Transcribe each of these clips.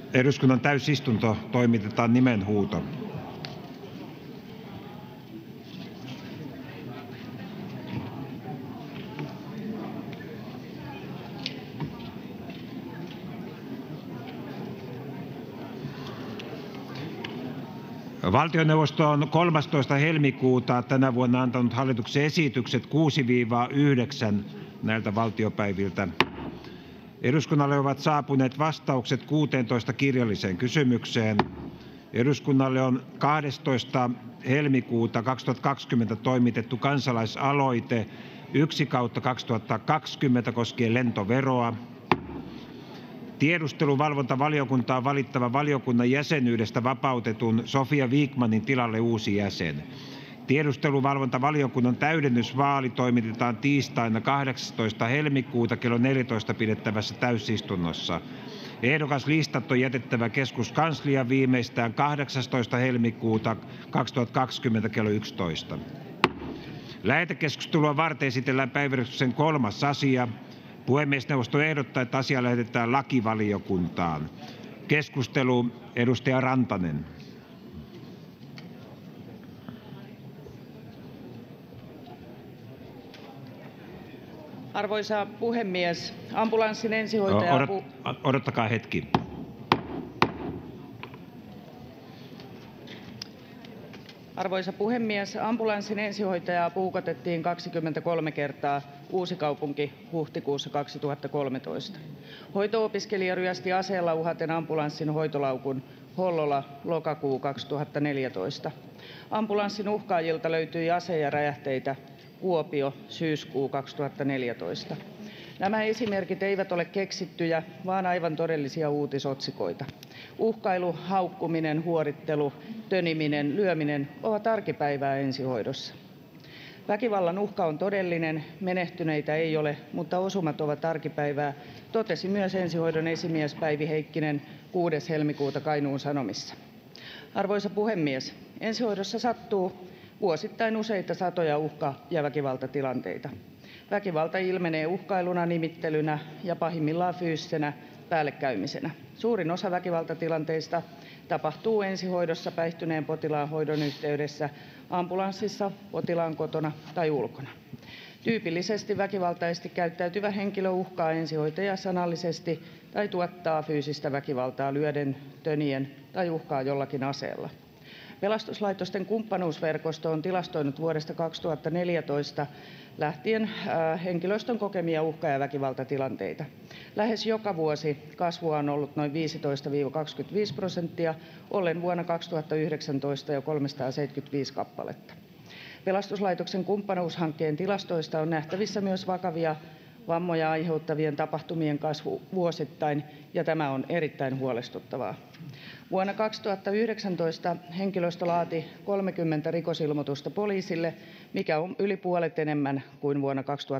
Eduskunnan täysistunto toimitetaan nimenhuuto. Valtioneuvosto on 13. helmikuuta tänä vuonna antanut hallituksen esitykset 6–9 näiltä valtiopäiviltä. Eduskunnalle ovat saapuneet vastaukset 16 kirjalliseen kysymykseen. Eduskunnalle on 12. helmikuuta 2020 toimitettu kansalaisaloite 1/2020 koskien lentoveroa. Tiedusteluvalvontavaliokuntaan valittava valiokunnan jäsenyydestä vapautetun Sofia Vikmanin tilalle uusi jäsen. Tiedusteluvalvontavaliokunnan täydennysvaali toimitetaan tiistaina 18. helmikuuta kello 14 pidettävässä täysistunnossa. Ehdokaslistat on jätettävä keskuskansliaan viimeistään 18. helmikuuta 2020 kello 11. Lähetekeskustelua varten esitellään päiväjärjestyksen 3. asia. Puhemiesneuvosto ehdottaa, että asia lähetetään lakivaliokuntaan. Keskustelu, edustaja Rantanen. Arvoisa puhemies, ambulanssin ensihoitaja... Odottakaa hetki. Arvoisa puhemies, ambulanssin ensihoitajaa puukotettiin 23 kertaa Uusikaupunki huhtikuussa 2013. Hoito-opiskelija ryösti aseella uhaten ambulanssin hoitolaukun Hollola lokakuu 2014. Ambulanssin uhkaajilta löytyi ase ja räjähteitä Kuopio syyskuu 2014. Nämä esimerkit eivät ole keksittyjä, vaan aivan todellisia uutisotsikoita. Uhkailu, haukkuminen, huorittelu, töniminen, lyöminen ovat arkipäivää ensihoidossa. Väkivallan uhka on todellinen, menehtyneitä ei ole, mutta osumat ovat arkipäivää, totesi myös ensihoidon esimies Päivi Heikkinen 6. helmikuuta Kainuun Sanomissa. Arvoisa puhemies, ensihoidossa sattuu vuosittain useita satoja uhka- ja väkivaltatilanteita. Väkivalta ilmenee uhkailuna, nimittelynä ja pahimmillaan fyysisenä päällekäymisenä. Suurin osa väkivaltatilanteista tapahtuu ensihoidossa päihtyneen potilaan hoidon yhteydessä, ambulanssissa, potilaan kotona tai ulkona. Tyypillisesti väkivaltaisesti käyttäytyvä henkilö uhkaa ensihoitajaa sanallisesti tai tuottaa fyysistä väkivaltaa lyöden, tönien tai uhkaa jollakin aseella. Pelastuslaitosten kumppanuusverkosto on tilastoinut vuodesta 2014 lähtien henkilöstön kokemia uhka- ja väkivaltatilanteita. Lähes joka vuosi kasvua on ollut noin 15–25%, ollen vuonna 2019 jo 375 kappaletta. Pelastuslaitoksen kumppanuushankkeen tilastoista on nähtävissä myös vakavia vammoja aiheuttavien tapahtumien kasvu vuosittain, ja tämä on erittäin huolestuttavaa. Vuonna 2019 henkilöstö laati 30 rikosilmoitusta poliisille, mikä on yli puolet enemmän kuin vuonna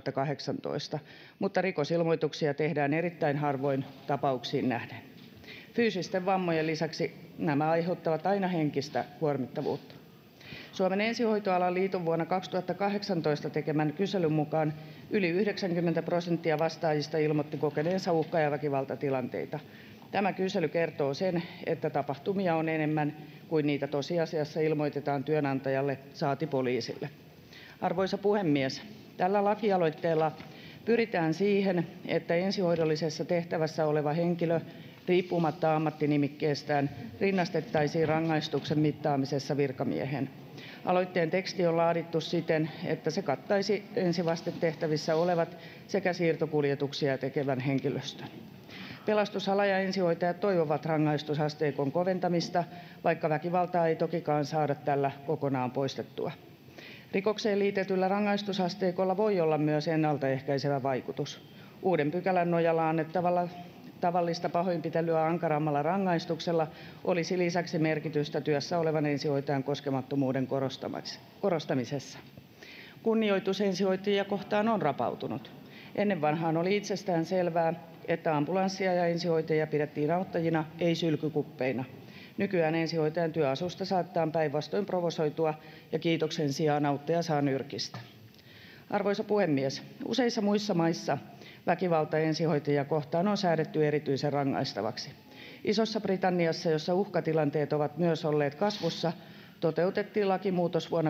2018, mutta rikosilmoituksia tehdään erittäin harvoin tapauksiin nähden. Fyysisten vammojen lisäksi nämä aiheuttavat aina henkistä kuormittavuutta. Suomen ensihoitoalan liiton vuonna 2018 tekemän kyselyn mukaan yli 90% vastaajista ilmoitti kokeneensa uhka- ja väkivaltatilanteita. Tämä kysely kertoo sen, että tapahtumia on enemmän kuin niitä tosiasiassa ilmoitetaan työnantajalle saati poliisille. Arvoisa puhemies, tällä lakialoitteella pyritään siihen, että ensihoidollisessa tehtävässä oleva henkilö riippumatta ammattinimikkeestään rinnastettaisiin rangaistuksen mittaamisessa virkamieheen. Aloitteen teksti on laadittu siten, että se kattaisi ensivastetehtävissä olevat sekä siirtokuljetuksia tekevän henkilöstön. Pelastusala ja ensihoitajat toivovat rangaistusasteikon koventamista, vaikka väkivaltaa ei tokikaan saada tällä kokonaan poistettua. Rikokseen liitetyllä rangaistusasteikolla voi olla myös ennaltaehkäisevä vaikutus. Uuden pykälän nojalla annettavalla tavallista pahoinpitelyä ankarammalla rangaistuksella olisi lisäksi merkitystä työssä olevan ensihoitajan koskemattomuuden korostamisessa. Kunnioitus ensihoitajia kohtaan on rapautunut. Ennen vanhaan oli itsestään selvää, että ambulanssia ja ensihoitajia pidettiin auttajina, ei sylkykuppeina. Nykyään ensihoitajan työasusta saattaa päinvastoin provosoitua ja kiitoksen sijaan auttaja saa nyrkistä. Arvoisa puhemies, useissa muissa maissa väkivalta ensihoitajia kohtaan on säädetty erityisen rangaistavaksi. Isossa Britanniassa, jossa uhkatilanteet ovat myös olleet kasvussa, toteutettiin lakimuutos vuonna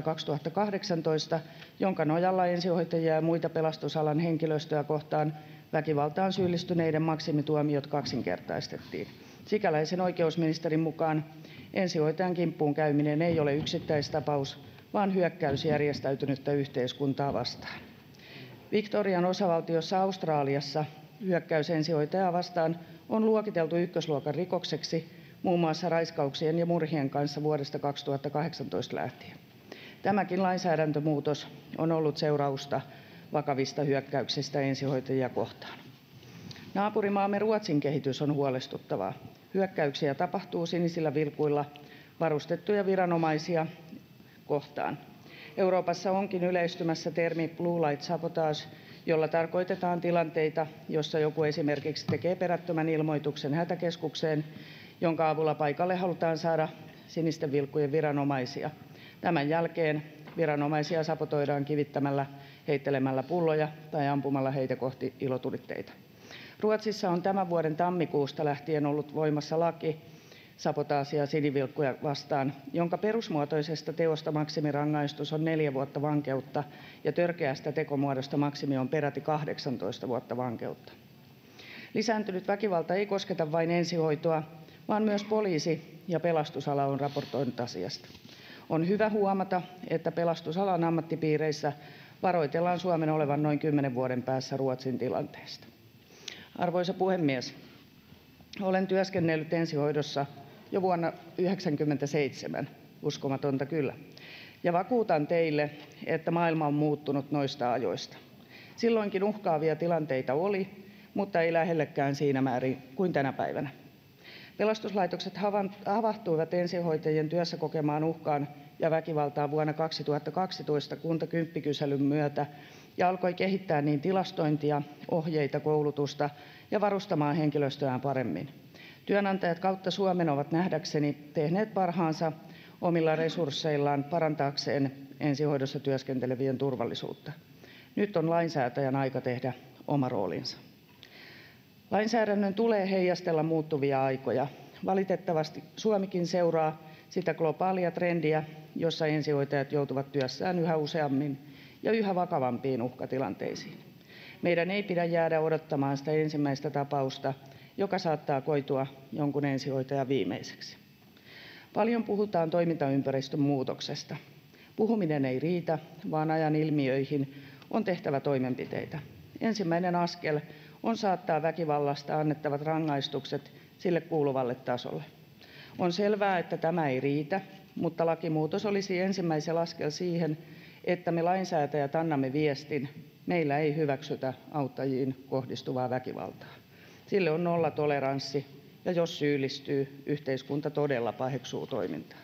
2018, jonka nojalla ensihoitajia ja muita pelastusalan henkilöstöä kohtaan väkivaltaan syyllistyneiden maksimituomiot kaksinkertaistettiin. Sikäläisen oikeusministerin mukaan ensihoitajan kimppuun käyminen ei ole yksittäistapaus, vaan hyökkäys järjestäytynyttä yhteiskuntaa vastaan. Victorian osavaltiossa Australiassa hyökkäys ensihoitajaa vastaan on luokiteltu ykkösluokan rikokseksi muun muassa raiskauksien ja murhien kanssa vuodesta 2018 lähtien. Tämäkin lainsäädäntömuutos on ollut seurausta vakavista hyökkäyksistä ensihoitajia kohtaan. Naapurimaamme Ruotsin kehitys on huolestuttavaa. Hyökkäyksiä tapahtuu sinisillä vilkuilla varustettuja viranomaisia kohtaan. Euroopassa onkin yleistymässä termi blue light sabotage, jolla tarkoitetaan tilanteita, joissa joku esimerkiksi tekee perättömän ilmoituksen hätäkeskukseen, jonka avulla paikalle halutaan saada sinisten vilkkujen viranomaisia. Tämän jälkeen viranomaisia sabotoidaan kivittämällä, heittelemällä pulloja tai ampumalla heitä kohti ilotulitteita. Ruotsissa on tämän vuoden tammikuusta lähtien ollut voimassa laki sabotaasia sinivilkkuja vastaan, jonka perusmuotoisesta teosta maksimirangaistus on 4 vuotta vankeutta ja törkeästä tekomuodosta maksimi on peräti 18 vuotta vankeutta. Lisääntynyt väkivalta ei kosketa vain ensihoitoa, vaan myös poliisi ja pelastusala on raportoinut asiasta. On hyvä huomata, että pelastusalan ammattipiireissä varoitellaan Suomen olevan noin 10 vuoden päässä Ruotsin tilanteesta. Arvoisa puhemies! Olen työskennellyt ensihoidossa jo vuonna 1997, uskomatonta kyllä, ja vakuutan teille, että maailma on muuttunut noista ajoista. Silloinkin uhkaavia tilanteita oli, mutta ei lähellekään siinä määrin kuin tänä päivänä. Pelastuslaitokset havahtuivat ensihoitajien työssä kokemaan uhkaan ja väkivaltaan vuonna 2012 Kunta-kymppikyselyn myötä ja alkoi kehittää niin tilastointia, ohjeita, koulutusta ja varustamaan henkilöstöään paremmin. Työnantajat kautta Suomen ovat nähdäkseni tehneet parhaansa omilla resursseillaan parantaakseen ensihoidossa työskentelevien turvallisuutta. Nyt on lainsäätäjän aika tehdä oma roolinsa. Lainsäädännön tulee heijastella muuttuvia aikoja. Valitettavasti Suomikin seuraa sitä globaalia trendiä, jossa ensihoitajat joutuvat työssään yhä useammin ja yhä vakavampiin uhkatilanteisiin. Meidän ei pidä jäädä odottamaan sitä ensimmäistä tapausta, joka saattaa koitua jonkun ensihoitajan viimeiseksi. Paljon puhutaan toimintaympäristön muutoksesta. Puhuminen ei riitä, vaan ajan ilmiöihin on tehtävä toimenpiteitä. Ensimmäinen askel on saattaa väkivallasta annettavat rangaistukset sille kuuluvalle tasolle. On selvää, että tämä ei riitä, mutta lakimuutos olisi ensimmäinen askel siihen, että me lainsäätäjät annamme viestin: meillä ei hyväksytä auttajiin kohdistuvaa väkivaltaa. Sille on nollatoleranssi, ja jos syyllistyy, yhteiskunta todella paheksuu toimintaa.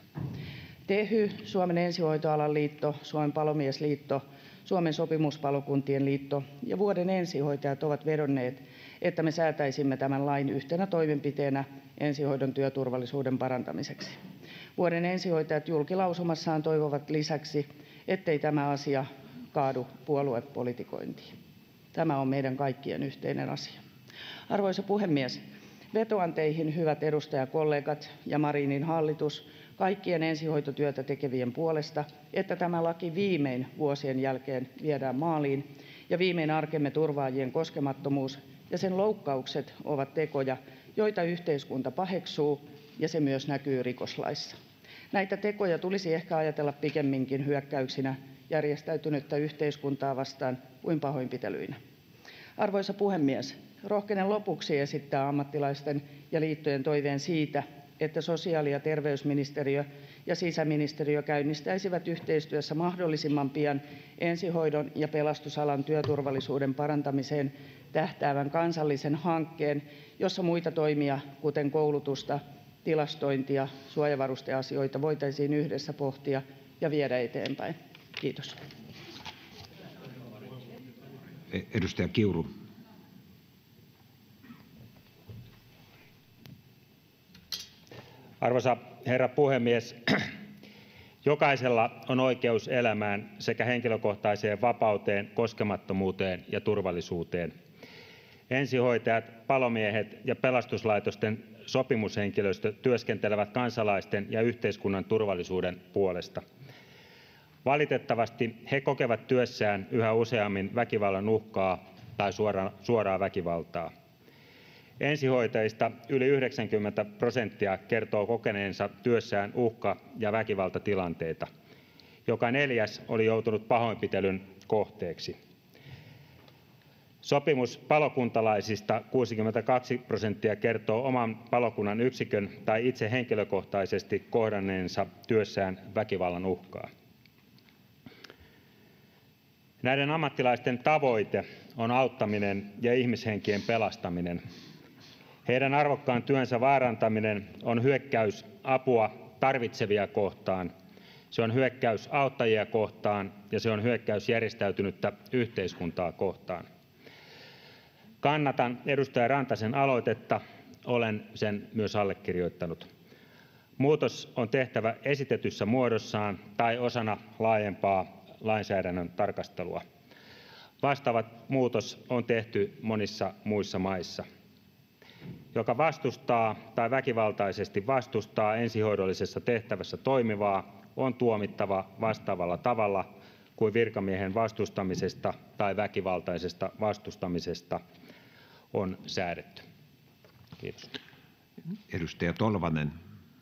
Tehy, Suomen ensihoitoalan liitto, Suomen palomiesliitto, Suomen sopimuspalokuntien liitto ja Vuoden ensihoitajat ovat vedonneet, että me säätäisimme tämän lain yhtenä toimenpiteenä ensihoidon työturvallisuuden parantamiseksi. Vuoden ensihoitajat julkilausumassaan toivovat lisäksi, ettei tämä asia kaadu puoluepolitikointiin. Tämä on meidän kaikkien yhteinen asia. Arvoisa puhemies! Vetoan teihin, hyvät edustajakollegat ja Marinin hallitus, kaikkien ensihoitotyötä tekevien puolesta, että tämä laki viimein vuosien jälkeen viedään maaliin ja viimein arkemme turvaajien koskemattomuus ja sen loukkaukset ovat tekoja, joita yhteiskunta paheksuu, ja se myös näkyy rikoslaissa. Näitä tekoja tulisi ehkä ajatella pikemminkin hyökkäyksinä järjestäytynyttä yhteiskuntaa vastaan kuin pahoinpitelyinä. Arvoisa puhemies! Rohkenen lopuksi esittää ammattilaisten ja liittojen toiveen siitä, että sosiaali- ja terveysministeriö ja sisäministeriö käynnistäisivät yhteistyössä mahdollisimman pian ensihoidon ja pelastusalan työturvallisuuden parantamiseen tähtäävän kansallisen hankkeen, jossa muita toimia, kuten koulutusta, tilastointia, suojavarusteasioita, voitaisiin yhdessä pohtia ja viedä eteenpäin. Kiitos. Edustaja Kiuru. Arvoisa herra puhemies! Jokaisella on oikeus elämään sekä henkilökohtaiseen vapauteen, koskemattomuuteen ja turvallisuuteen. Ensihoitajat, palomiehet ja pelastuslaitosten sopimushenkilöstö työskentelevät kansalaisten ja yhteiskunnan turvallisuuden puolesta. Valitettavasti he kokevat työssään yhä useammin väkivallan uhkaa tai suoraa väkivaltaa. Ensihoitajista yli 90% kertoo kokeneensa työssään uhka- ja väkivaltatilanteita. Joka neljäs oli joutunut pahoinpitelyn kohteeksi. Sopimuspalokuntalaisista 62% kertoo oman palokunnan yksikön tai itse henkilökohtaisesti kohdanneensa työssään väkivallan uhkaa. Näiden ammattilaisten tavoite on auttaminen ja ihmishenkien pelastaminen. Heidän arvokkaan työnsä vaarantaminen on hyökkäys apua tarvitsevia kohtaan. Se on hyökkäys auttajia kohtaan ja se on hyökkäys järjestäytynyttä yhteiskuntaa kohtaan. Kannatan edustaja Rantasen aloitetta. Olen sen myös allekirjoittanut. Muutos on tehtävä esitetyssä muodossaan tai osana laajempaa lainsäädännön tarkastelua. Vastaava muutos on tehty monissa muissa maissa. Joka vastustaa tai väkivaltaisesti vastustaa ensihoidollisessa tehtävässä toimivaa, on tuomittava vastaavalla tavalla kuin virkamiehen vastustamisesta tai väkivaltaisesta vastustamisesta on säädetty. Kiitos. Edustaja Tolvanen.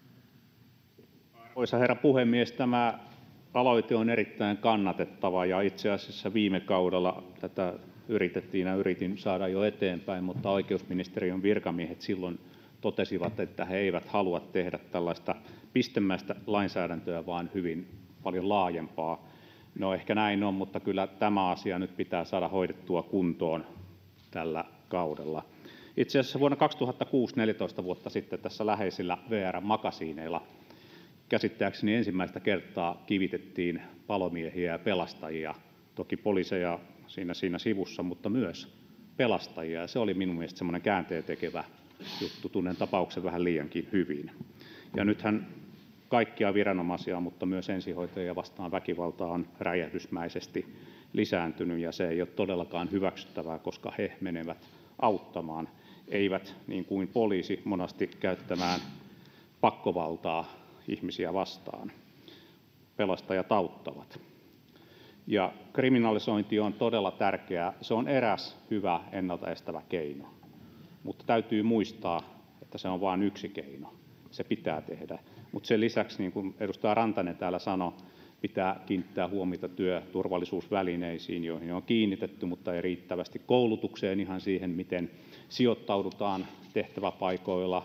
Arvoisa herra puhemies, tämä aloite on erittäin kannatettava ja itse asiassa viime kaudella tätä yritin saada jo eteenpäin, mutta oikeusministeriön virkamiehet silloin totesivat, että he eivät halua tehdä tällaista pistemäistä lainsäädäntöä, vaan hyvin paljon laajempaa. No ehkä näin on, mutta kyllä tämä asia nyt pitää saada hoidettua kuntoon tällä kaudella. Itse asiassa vuonna 2006, 14 vuotta sitten, tässä läheisillä VR-makasiineilla käsittääkseni ensimmäistä kertaa kivitettiin palomiehiä ja pelastajia, toki poliiseja siinä sivussa, mutta myös pelastajia. Ja se oli minun mielestä semmoinen käänteentekevä juttu. Tunnen tapauksen vähän liiankin hyvin. Ja nythän kaikkia viranomaisia, mutta myös ensihoitajia vastaan väkivalta on räjähdysmäisesti lisääntynyt, ja se ei ole todellakaan hyväksyttävää, koska he menevät auttamaan, eivät niin kuin poliisi monasti käyttämään pakkovaltaa ihmisiä vastaan. Pelastajat auttavat. Ja kriminalisointi on todella tärkeää. Se on eräs hyvä ennaltaestävä keino, mutta täytyy muistaa, että se on vain yksi keino. Se pitää tehdä. Mutta sen lisäksi, niin kuin edustaja Rantanen täällä sanoi, pitää kiinnittää huomiota työturvallisuusvälineisiin, joihin on kiinnitetty, mutta ei riittävästi, koulutukseen, ihan siihen, miten sijoittaudutaan tehtäväpaikoilla.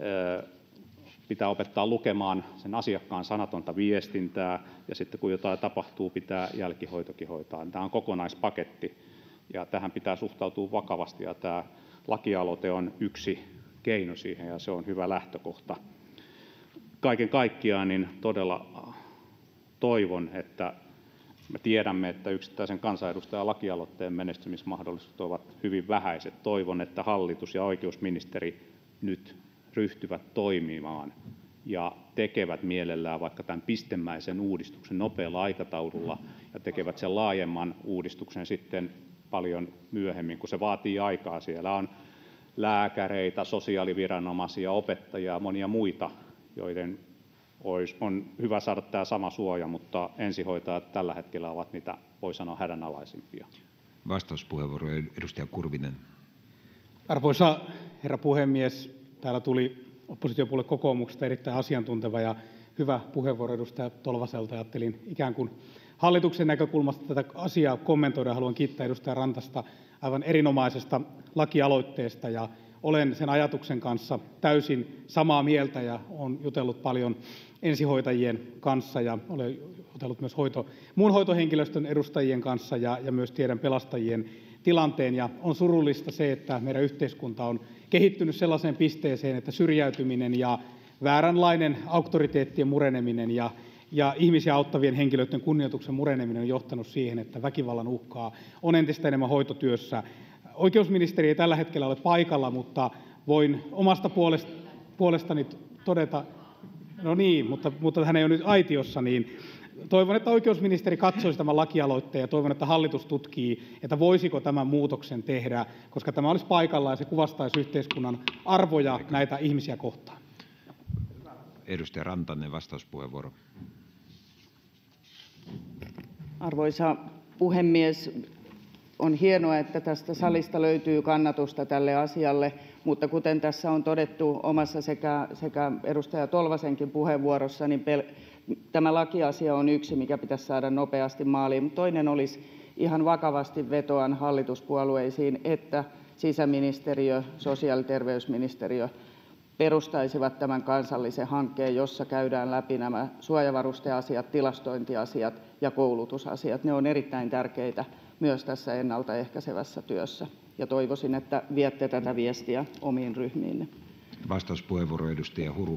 Pitää opettaa lukemaan sen asiakkaan sanatonta viestintää, ja sitten kun jotain tapahtuu, pitää jälkihoitokin hoitaa. Tämä on kokonaispaketti, ja tähän pitää suhtautua vakavasti, ja tämä lakialoite on yksi keino siihen, ja se on hyvä lähtökohta. Kaiken kaikkiaan niin todella toivon, että me tiedämme, että yksittäisen kansanedustajan lakialoitteen menestymismahdollisuudet ovat hyvin vähäiset. Toivon, että hallitus ja oikeusministeri nyt ryhtyvät toimimaan ja tekevät mielellään vaikka tämän pistemäisen uudistuksen nopealla aikataululla ja tekevät sen laajemman uudistuksen sitten paljon myöhemmin, kun se vaatii aikaa. Siellä on lääkäreitä, sosiaaliviranomaisia, opettajia ja monia muita, joiden on hyvä saada tämä sama suoja, mutta ensihoitajat tällä hetkellä ovat niitä, voi sanoa, hädänalaisimpia. Vastauspuheenvuoro, edustaja Kurvinen. Arvoisa herra puhemies, täällä tuli oppositiopuolue kokoomuksesta erittäin asiantunteva ja hyvä puheenvuoro edustaja Tolvaselta. Ajattelin ikään kuin hallituksen näkökulmasta tätä asiaa kommentoida ja haluan kiittää edustaja Rantasta aivan erinomaisesta lakialoitteesta, ja olen sen ajatuksen kanssa täysin samaa mieltä ja olen jutellut paljon ensihoitajien kanssa ja olen jutellut myös muun hoitohenkilöstön edustajien kanssa ja myös tiedän pelastajien tilanteen. Ja on surullista se, että meidän yhteiskunta on kehittynyt sellaiseen pisteeseen, että syrjäytyminen ja vääränlainen auktoriteettien mureneminen ja ihmisiä auttavien henkilöiden kunnioituksen mureneminen on johtanut siihen, että väkivallan uhkaa on entistä enemmän hoitotyössä. Oikeusministeri ei tällä hetkellä ole paikalla, mutta voin omasta puolestani todeta, no niin, mutta hän ei ole nyt aitiossa, niin toivon että oikeusministeri katsoisi tämän lakialoitteen ja toivon että hallitus tutkii että voisiko tämän muutoksen tehdä koska tämä olisi paikallaan ja se kuvastaisi yhteiskunnan arvoja näitä ihmisiä kohtaan. Edustaja Rantanen, vastauspuheenvuoro. Arvoisa puhemies, on hienoa, että tästä salista löytyy kannatusta tälle asialle, mutta kuten tässä on todettu omassa sekä edustaja Tolvasenkin puheenvuorossa, niin tämä lakiasia on yksi, mikä pitäisi saada nopeasti maaliin. Mutta toinen olisi, ihan vakavasti vetoan hallituspuolueisiin, että sisäministeriö, sosiaali- ja terveysministeriö perustaisivat tämän kansallisen hankkeen, jossa käydään läpi nämä suojavarusteasiat, tilastointiasiat ja koulutusasiat. Ne on erittäin tärkeitä myös tässä ennaltaehkäisevässä työssä. Ja toivoisin, että viette tätä viestiä omiin ryhmiinne. Vastauspuheenvuoro, edustaja Huru.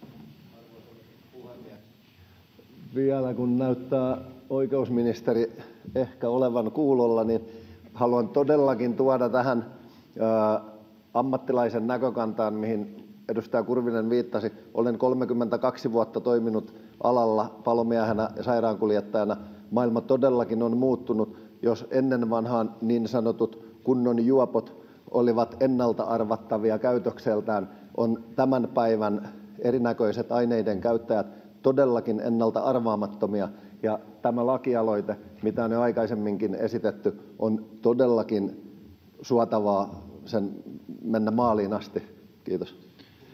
Vielä kun näyttää oikeusministeri ehkä olevan kuulolla, niin haluan todellakin tuoda tähän ammattilaisen näkökantaan, mihin edustaja Kurvinen viittasi. Olen 32 vuotta toiminut alalla palomiehenä ja sairaankuljettajana. Maailma todellakin on muuttunut. Jos ennen vanhaan niin sanotut kunnon juopot olivat ennalta arvattavia käytökseltään, on tämän päivän erinäköiset aineiden käyttäjät todellakin ennalta arvaamattomia. Ja tämä lakialoite, mitä on jo aikaisemminkin esitetty, on todellakin suotavaa sen mennä maaliin asti. Kiitos.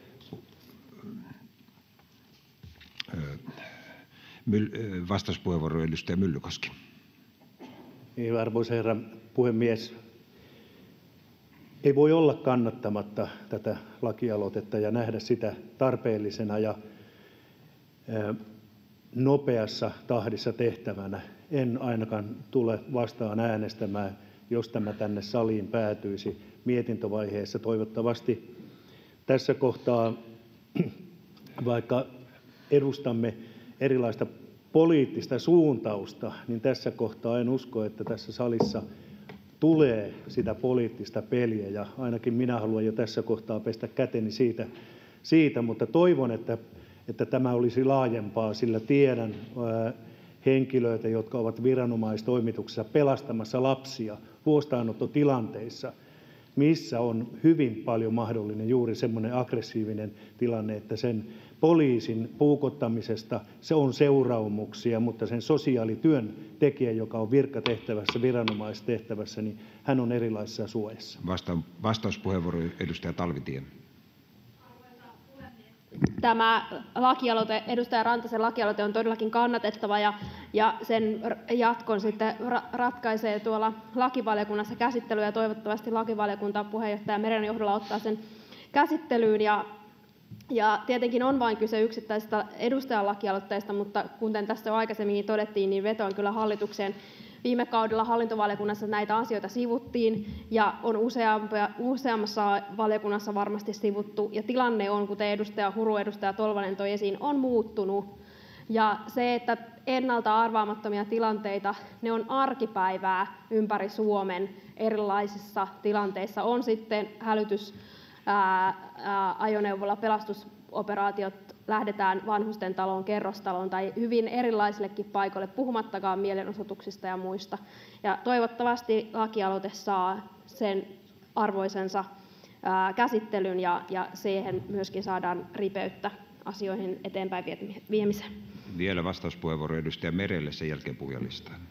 Vastauspuheenvuoro, edustaja Myllykoski. Arvoisa herra puhemies, ei voi olla kannattamatta tätä lakialoitetta ja nähdä sitä tarpeellisena ja nopeassa tahdissa tehtävänä. En ainakaan tule vastaan äänestämään, jos tämä tänne saliin päätyisi mietintövaiheessa. Toivottavasti tässä kohtaa, vaikka edustamme erilaista poliittista suuntausta, niin tässä kohtaa en usko, että tässä salissa tulee sitä poliittista peliä, ja ainakin minä haluan jo tässä kohtaa pestä käteni siitä, mutta toivon, että tämä olisi laajempaa, sillä tiedän henkilöitä, jotka ovat viranomaistoimituksessa pelastamassa lapsia huostaanottotilanteissa, missä on hyvin paljon mahdollinen juuri semmoinen aggressiivinen tilanne, että sen poliisin puukottamisesta se on seuraamuksia, mutta sen sosiaalityön tekijä, joka on virkatehtävässä, viranomaistehtävässä, niin hän on erilaisessa suojassa. Vastauspuheenvuoro, edustaja Talvitie. Tämä lakialoite, edustaja Rantasen lakialoite, on todellakin kannatettava ja sen jatkon sitten ratkaisee tuolla lakivaliokunnassa käsittely, ja toivottavasti lakivaliokunta puheenjohtaja Meren johdolla ottaa sen käsittelyyn. Ja tietenkin on vain kyse yksittäisestä edustajan lakialoitteesta, mutta kuten tässä jo aikaisemmin todettiin, niin vetoan kyllä hallitukseen. Viime kaudella hallintovaliokunnassa näitä asioita sivuttiin ja on useammassa valiokunnassa varmasti sivuttu. Ja tilanne on, kuten edustaja Huru, edustaja Tolvanen toi esiin, on muuttunut. Ja se, että ennalta arvaamattomia tilanteita, ne on arkipäivää ympäri Suomen erilaisissa tilanteissa. On sitten hälytysajoneuvolla pelastusoperaatiot, lähdetään vanhustentaloon, kerrostaloon tai hyvin erilaisillekin paikoille, puhumattakaan mielenosoituksista ja muista. Ja toivottavasti lakialoite saa sen arvoisensa käsittelyn ja siihen myöskin saadaan ripeyttä asioihin eteenpäin viemiseen. Vielä vastauspuheenvuoro edustaja Merelle, sen jälkeen puhujalistaan.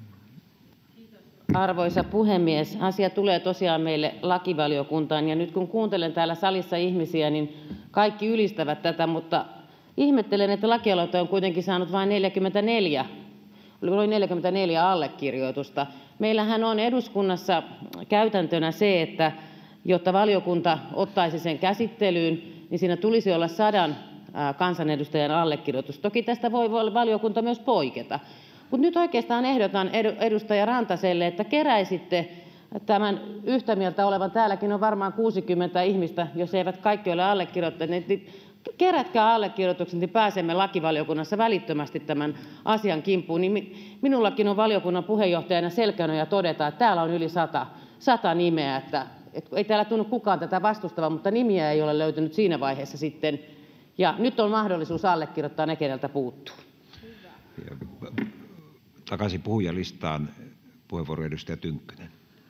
Arvoisa puhemies, asia tulee tosiaan meille lakivaliokuntaan, ja nyt kun kuuntelen täällä salissa ihmisiä, niin kaikki ylistävät tätä, mutta ihmettelen, että lakialoite on kuitenkin saanut vain 44 allekirjoitusta. Meillähän on eduskunnassa käytäntönä se, että jotta valiokunta ottaisi sen käsittelyyn, niin siinä tulisi olla 100 kansanedustajan allekirjoitus. Toki tästä voi valiokunta myös poiketa. Mutta nyt oikeastaan ehdotan edustaja Rantaselle, että keräisitte tämän yhtä mieltä olevan, täälläkin on varmaan 60 ihmistä, jos eivät kaikki ole allekirjoittaneet, niin kerätkää allekirjoitukset, niin pääsemme lakivaliokunnassa välittömästi tämän asian kimppuun. Niin minullakin on valiokunnan puheenjohtajana selkänoja todeta, että täällä on yli 100 nimeä, että ei täällä tunnu kukaan tätä vastustavan, mutta nimiä ei ole löytynyt siinä vaiheessa sitten. Ja nyt on mahdollisuus allekirjoittaa ne, keneltä puuttuu. Takaisin puhujalistaan. Puheenvuoro edustaja Tynkkynen.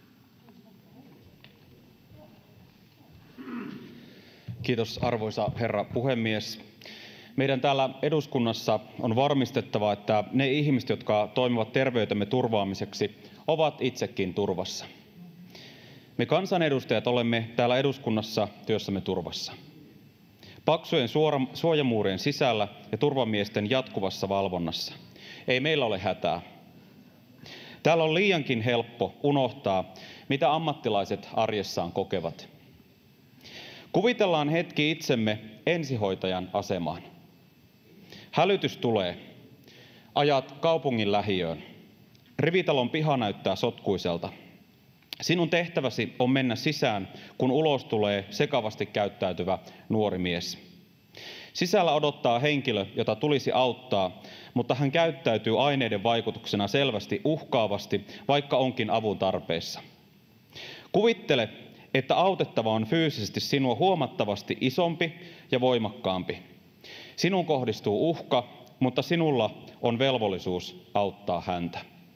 Kiitos, arvoisa herra puhemies. Meidän täällä eduskunnassa on varmistettava, että ne ihmiset, jotka toimivat terveytemme turvaamiseksi, ovat itsekin turvassa. Me kansanedustajat olemme täällä eduskunnassa työssämme turvassa. Paksujen suojamuurien sisällä ja turvamiesten jatkuvassa valvonnassa. Ei meillä ole hätää. Täällä on liiankin helppo unohtaa, mitä ammattilaiset arjessaan kokevat. Kuvitellaan hetki itsemme ensihoitajan asemaan. Hälytys tulee. Ajat kaupungin lähiöön. Rivitalon piha näyttää sotkuiselta. Sinun tehtäväsi on mennä sisään, kun ulos tulee sekavasti käyttäytyvä nuori mies. Sisällä odottaa henkilö, jota tulisi auttaa, mutta hän käyttäytyy aineiden vaikutuksena selvästi uhkaavasti, vaikka onkin avun tarpeessa. Kuvittele, että autettava on fyysisesti sinua huomattavasti isompi ja voimakkaampi. Sinuun kohdistuu uhka, mutta sinulla on velvollisuus auttaa häntä.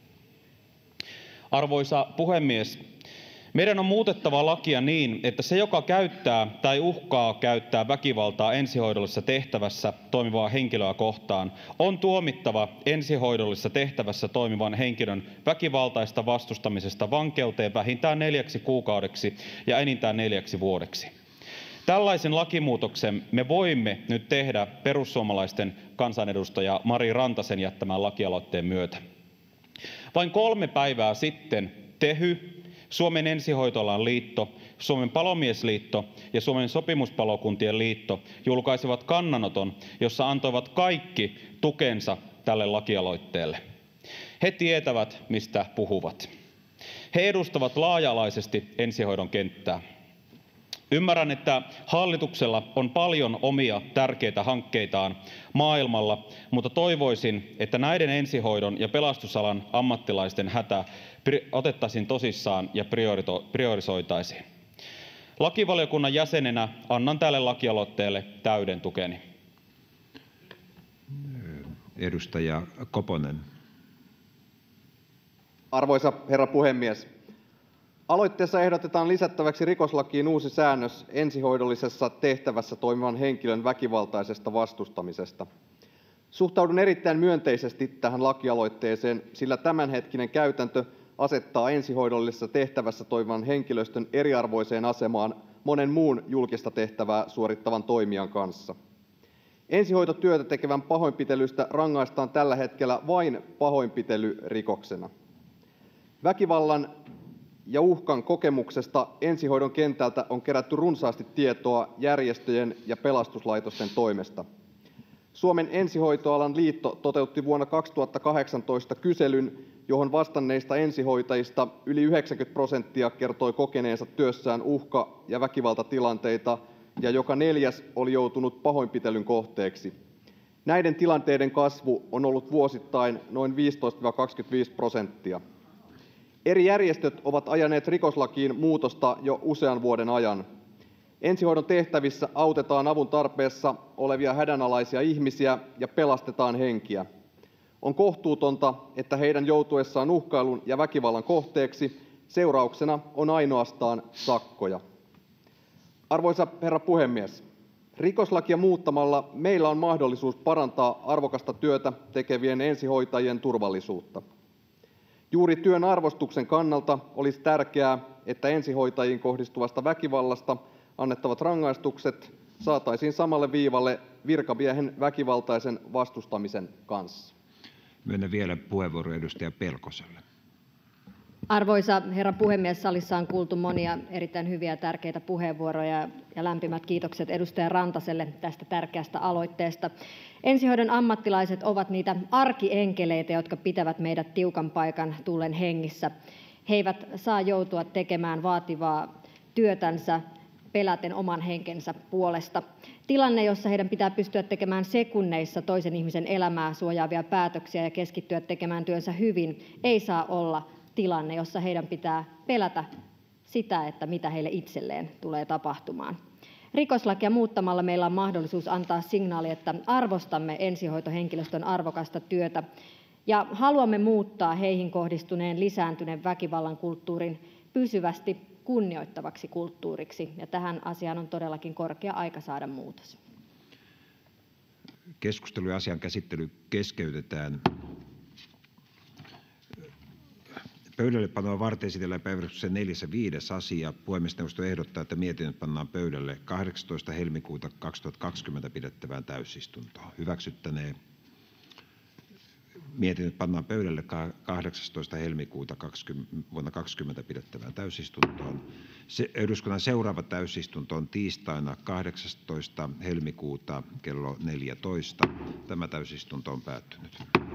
Arvoisa puhemies, meidän on muutettava lakia niin, että se, joka käyttää tai uhkaa käyttää väkivaltaa ensihoidollisessa tehtävässä toimivaa henkilöä kohtaan, on tuomittava ensihoidollisessa tehtävässä toimivan henkilön väkivaltaista vastustamisesta vankeuteen vähintään 4 kuukaudeksi ja enintään 4 vuodeksi. Tällaisen lakimuutoksen me voimme nyt tehdä perussuomalaisten kansanedustaja Mari Rantasen jättämän lakialoitteen myötä. Vain 3 päivää sitten Tehy, Suomen ensihoitoalan liitto, Suomen palomiesliitto ja Suomen sopimuspalokuntien liitto julkaisivat kannanoton, jossa antoivat kaikki tukensa tälle lakialoitteelle. He tietävät, mistä puhuvat. He edustavat laaja-alaisesti ensihoidon kenttää. Ymmärrän, että hallituksella on paljon omia tärkeitä hankkeitaan maailmalla, mutta toivoisin, että näiden ensihoidon ja pelastusalan ammattilaisten hätä otettaisiin tosissaan ja priorisoitaisiin. Lakivaliokunnan jäsenenä annan tälle lakialoitteelle täyden tukeni. Edustaja Koponen. Arvoisa herra puhemies! Aloitteessa ehdotetaan lisättäväksi rikoslakiin uusi säännös ensihoidollisessa tehtävässä toimivan henkilön väkivaltaisesta vastustamisesta. Suhtaudun erittäin myönteisesti tähän lakialoitteeseen, sillä tämänhetkinen käytäntö asettaa ensihoidollisessa tehtävässä toimivan henkilöstön eriarvoiseen asemaan monen muun julkista tehtävää suorittavan toimijan kanssa. Ensihoitotyötä tekevän pahoinpitelystä rangaistaan tällä hetkellä vain pahoinpitelyrikoksena. Väkivallan ja uhkan kokemuksesta ensihoidon kentältä on kerätty runsaasti tietoa järjestöjen ja pelastuslaitosten toimesta. Suomen ensihoitoalan liitto toteutti vuonna 2018 kyselyn, johon vastanneista ensihoitajista yli 90% kertoi kokeneensa työssään uhka- ja väkivaltatilanteita, ja joka 4. oli joutunut pahoinpitelyn kohteeksi. Näiden tilanteiden kasvu on ollut vuosittain noin 15–25%. Eri järjestöt ovat ajaneet rikoslakiin muutosta jo usean vuoden ajan. Ensihoidon tehtävissä autetaan avun tarpeessa olevia hädänalaisia ihmisiä ja pelastetaan henkiä. On kohtuutonta, että heidän joutuessaan uhkailun ja väkivallan kohteeksi seurauksena on ainoastaan sakkoja. Arvoisa herra puhemies! Rikoslakia muuttamalla meillä on mahdollisuus parantaa arvokasta työtä tekevien ensihoitajien turvallisuutta. Juuri työn arvostuksen kannalta olisi tärkeää, että ensihoitajiin kohdistuvasta väkivallasta annettavat rangaistukset saataisiin samalle viivalle virkamiehen väkivaltaisen vastustamisen kanssa. Myönnän vielä puheenvuoron edustaja Pelkoselle. Arvoisa herra puhemies, salissa on kuultu monia erittäin hyviä ja tärkeitä puheenvuoroja ja lämpimät kiitokset edustaja Rantaselle tästä tärkeästä aloitteesta. Ensihoidon ammattilaiset ovat niitä arkienkeleitä, jotka pitävät meidät tiukan paikan tullen hengissä. He eivät saa joutua tekemään vaativaa työtänsä peläten oman henkensä puolesta. Tilanne, jossa heidän pitää pystyä tekemään sekunneissa toisen ihmisen elämää suojaavia päätöksiä ja keskittyä tekemään työnsä hyvin, ei saa olla tilanne, jossa heidän pitää pelätä sitä, että mitä heille itselleen tulee tapahtumaan. Rikoslakia muuttamalla meillä on mahdollisuus antaa signaali, että arvostamme ensihoitohenkilöstön arvokasta työtä ja haluamme muuttaa heihin kohdistuneen lisääntyneen väkivallan kulttuurin pysyvästi kunnioittavaksi kulttuuriksi, ja tähän asiaan on todellakin korkea aika saada muutos. Keskustelu ja asian käsittely keskeytetään. Pöydällepanoa varten esitellään päiväjärjestyksen 4. ja 5. asia. Puhemiesneuvosto ehdottaa, että mietintö pannaan pöydälle 18. helmikuuta 2020 pidettävään täysistuntoon. Hyväksyttäneen mietinnöt pannaan pöydälle 18. helmikuuta vuonna 2020 pidettävään täysistuntoon. Eduskunnan seuraava täysistunto on tiistaina 18. helmikuuta kello 14. Tämä täysistunto on päättynyt.